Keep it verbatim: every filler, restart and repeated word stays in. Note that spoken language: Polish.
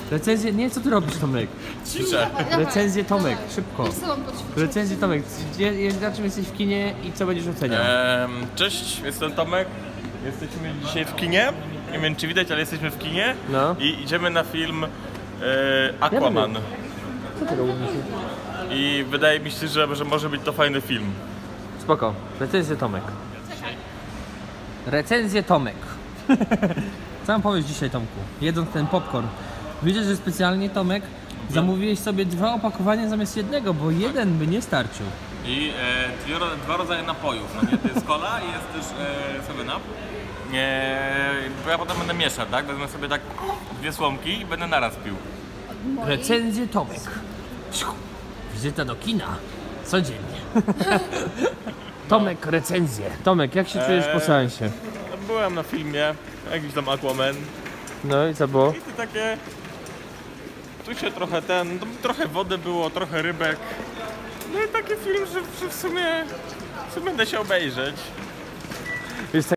Recenzję, nie, co ty robisz, Tomek? Ciszę. Recenzję, Tomek, szybko. Chcę wam poćwiczyć. Recenzję, Tomek, gdzie, jest- na czym jesteś w kinie i co będziesz oceniał? Ehm, cześć, jestem Tomek. Jesteśmy dzisiaj w kinie. Nie wiem, czy widać, ale jesteśmy w kinie. No. I idziemy na film e, Aquaman. Co ty robisz? I wydaje mi się, że, że może być to fajny film. Spoko, recenzję, Tomek. Recenzję, Tomek. Co mam powiesz dzisiaj, Tomku? Jedząc ten popcorn. Widzę, że specjalnie, Tomek, zamówiłeś sobie dwa opakowania zamiast jednego, bo jeden by nie starczył. I e, dwie, dwa rodzaje napojów. No nie? To jest cola i jest też e, seven up. E, bo ja potem będę mieszał, tak? Wezmę sobie tak dwie słomki i będę naraz pił. Recenzję, Tomek. Wizyta do kina. Codziennie. Tomek, recenzję. Tomek, jak się czujesz po seansie? No, byłem na filmie, jakiś tam Aquaman. No i co było? I to takie... Tu się trochę ten... Trochę wody było, trochę rybek. No i taki film, że, że w sumie... W sumie da się obejrzeć. Wiesz,